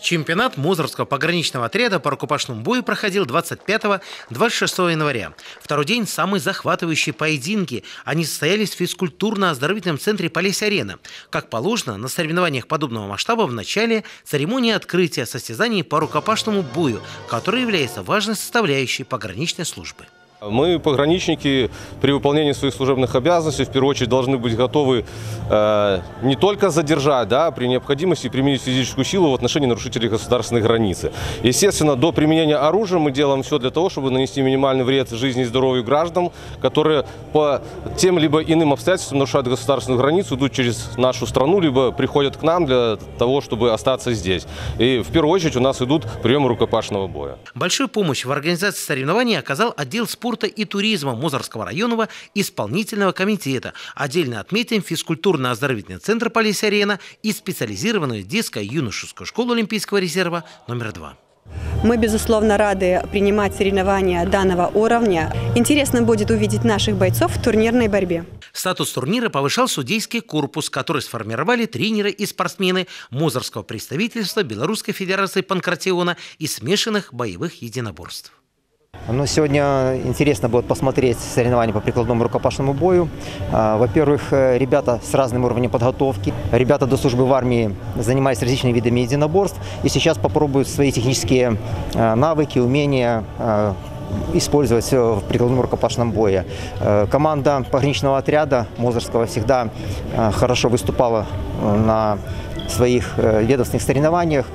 Чемпионат Мозырского пограничного отряда по рукопашному бою проходил 25-26 января. Второй день – самые захватывающие поединки. Они состоялись в физкультурно-оздоровительном центре «Полесье-арена». Как положено, на соревнованиях подобного масштаба в начале церемония открытия состязаний по рукопашному бою, который является важной составляющей пограничной службы. Мы, пограничники, при выполнении своих служебных обязанностей, в первую очередь, должны быть готовы не только задержать, при необходимости применить физическую силу в отношении нарушителей государственной границы. Естественно, до применения оружия мы делаем все для того, чтобы нанести минимальный вред жизни и здоровью граждан, которые по тем либо иным обстоятельствам нарушают государственную границу, идут через нашу страну, либо приходят к нам для того, чтобы остаться здесь. И в первую очередь у нас идут приемы рукопашного боя. Большую помощь в организации соревнований оказал отдел спорта и туризма Мозырского районного исполнительного комитета. Отдельно отметим физкультурно-оздоровительный центр «Полесье-арена» и специализированную детско-юношескую школу Олимпийского резерва номер 2. Мы, безусловно, рады принимать соревнования данного уровня. Интересно будет увидеть наших бойцов в турнирной борьбе. Статус турнира повышал судейский корпус, который сформировали тренеры и спортсмены Мозырского представительства Белорусской Федерации Панкратиона и смешанных боевых единоборств. Сегодня интересно будет посмотреть соревнования по прикладному рукопашному бою. Во-первых, ребята с разным уровнем подготовки. Ребята до службы в армии занимались различными видами единоборств и сейчас попробуют свои технические навыки, умения использовать в прикладном рукопашном бое. Команда пограничного отряда Мозырского всегда хорошо выступала на своих ведомственных соревнованиях.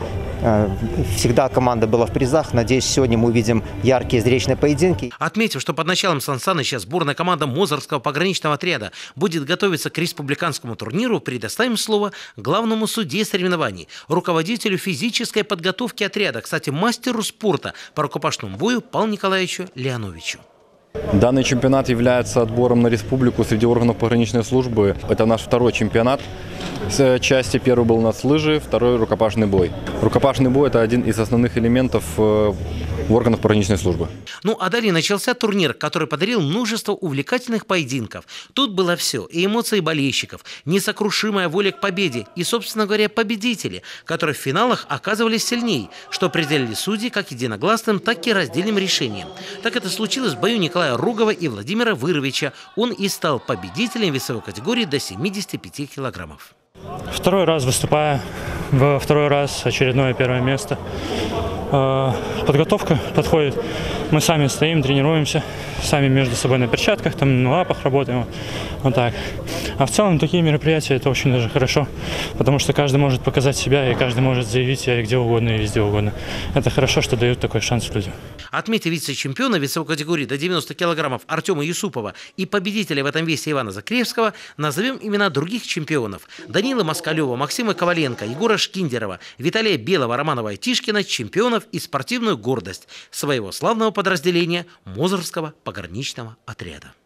Всегда команда была в призах. Надеюсь, сегодня мы увидим яркие зрелищные поединки. Отметим, что под началом Сан Саныча сборная команда Мозырского пограничного отряда будет готовиться к республиканскому турниру, предоставим слово главному судье соревнований, руководителю физической подготовки отряда, кстати, мастеру спорта по рукопашному бою Павлу Николаевичу Леоновичу. Данный чемпионат является отбором на республику среди органов пограничной службы. Это наш второй чемпионат части. Первый был у нас лыжи, второй рукопашный бой. Рукопашный бой – это один из основных элементов в органах пограничной службы. А далее начался турнир, который подарил множество увлекательных поединков. Тут было все: и эмоции болельщиков, несокрушимая воля к победе и, собственно говоря, победители, которые в финалах оказывались сильнее, что определяли судьи как единогласным, так и раздельным решением. Так это случилось в бою Николая Ругова и Владимира Выровича. Он и стал победителем весовой категории до 75 килограммов. Второй раз выступаю, во второй раз очередное первое место. Подготовка подходит. Мы сами стоим, тренируемся, сами между собой на перчатках, там на лапах работаем. Вот так. А в целом такие мероприятия – это очень даже хорошо, потому что каждый может показать себя, и каждый может заявить себя где угодно и везде угодно. Это хорошо, что дают такой шанс людям. Отметив вице-чемпиона весовой категории до 90 килограммов Артема Юсупова и победителя в этом весе Ивана Закревского, назовем имена других чемпионов: Данила Москалева, Максима Коваленко, Егора Шкиндерова, Виталия Белого, Романова и Тишкина, чемпионов и спортивную гордость своего славного подразделения Мозырского пограничного отряда.